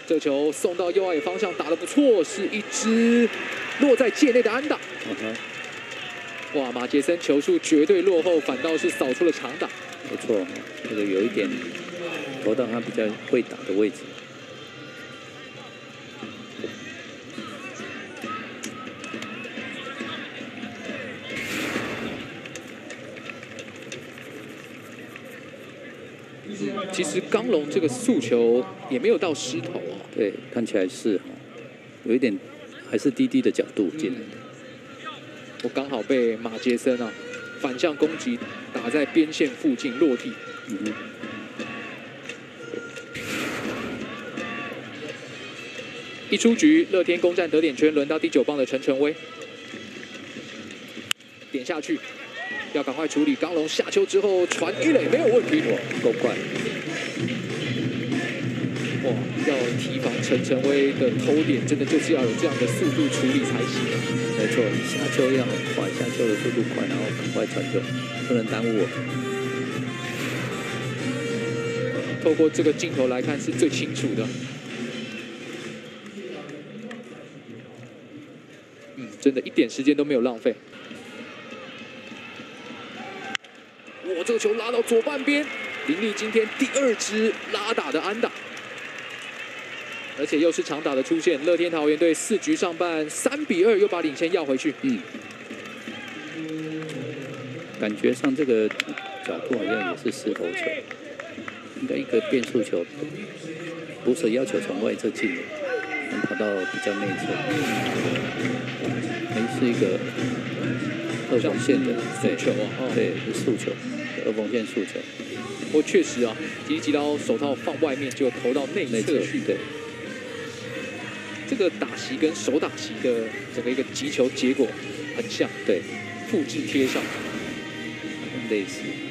这球送到右外野方向，打得不错，是一支落在界内的安打。哇，马杰森球速绝对落后，反倒是扫出了长打。 不错，这个有一点投到他比较会打的位置。 其实刚龙这个速球也没有到失头哦。 对，看起来是有一点还是低低的角度进来的。 我刚好被马杰森啊反向攻击打在边线附近落地。一出局，乐天攻占得点圈，轮到第9棒的陈晨威，点下去，要赶快处理。刚龙下球之后传一垒没有问题， 哇，够快！ 哇，要提防陈晨威的投点，真的就是要有这样的速度处理才行。 没错，下球要很快，下球的速度快，然后赶快传球，不能耽误我。 透过这个镜头来看，是最清楚的。真的一点时间都没有浪费。哇，这个球拉到左半边，林立今天第2支拉打的安打，而且又是长打的出现。乐天桃园队4局上半3-2，又把领先要回去。 感觉上这个角度好像也是石头球，应该一个变速球，捕手要求从外侧进，能跑到比较内侧。是一个2缝线的速球啊， 对，是速球，2缝线速球。 不过确实啊，吉刀手套放外面就投到内侧去。 对， 这个打席跟手打席的整个一个击球结果很像， 对， 复制贴上， 类似。